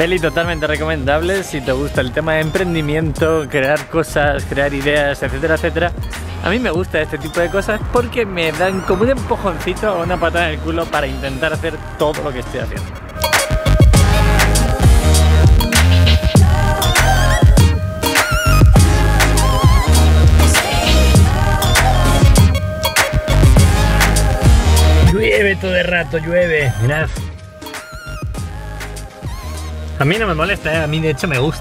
Peli totalmente recomendable si te gusta el tema de emprendimiento, crear cosas, crear ideas, etcétera, etcétera. A mí me gusta este tipo de cosas porque me dan como un empujoncito o una patada en el culo para intentar hacer todo lo que estoy haciendo. Llueve todo el rato, llueve. Mirad. A mí no me molesta, a mí de hecho me gusta.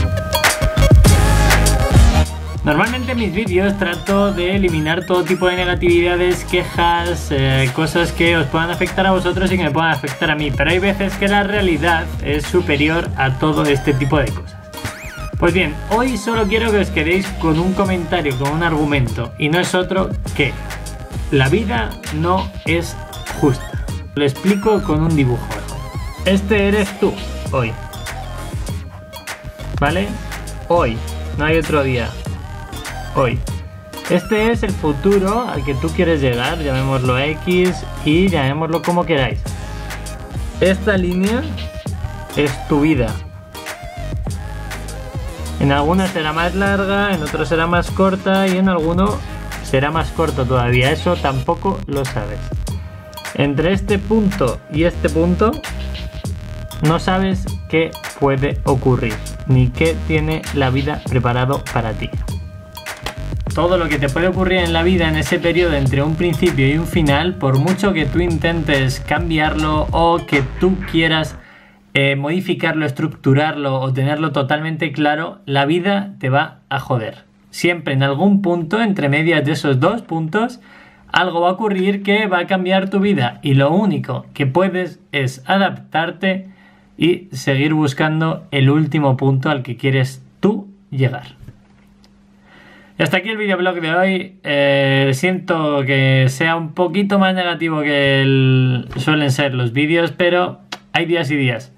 Normalmente en mis vídeos trato de eliminar todo tipo de negatividades, quejas, cosas que os puedan afectar a vosotros y que me puedan afectar a mí. Pero hay veces que la realidad es superior a todo este tipo de cosas. Pues bien, hoy solo quiero que os quedéis con un comentario, con un argumento. Y no es otro que la vida no es justa. Lo explico con un dibujo. Este eres tú, hoy. ¿Vale? Hoy. No hay otro día. Hoy. Este es el futuro al que tú quieres llegar. Llamémoslo X y llamémoslo como queráis. Esta línea es tu vida. En algunas será más larga, en otros será más corta y en alguno será más corto todavía. Eso tampoco lo sabes. Entre este punto y este punto no sabes qué puede ocurrir, ni qué tiene la vida preparado para ti. Todo lo que te puede ocurrir en la vida en ese periodo entre un principio y un final, por mucho que tú intentes cambiarlo o que tú quieras modificarlo, estructurarlo o tenerlo totalmente claro, la vida te va a joder. Siempre en algún punto, entre medias de esos dos puntos, algo va a ocurrir que va a cambiar tu vida y lo único que puedes es adaptarte y seguir buscando el último punto al que quieres tú llegar. Y hasta aquí el videoblog de hoy. Siento que sea un poquito más negativo que suelen ser los vídeos, pero hay días y días.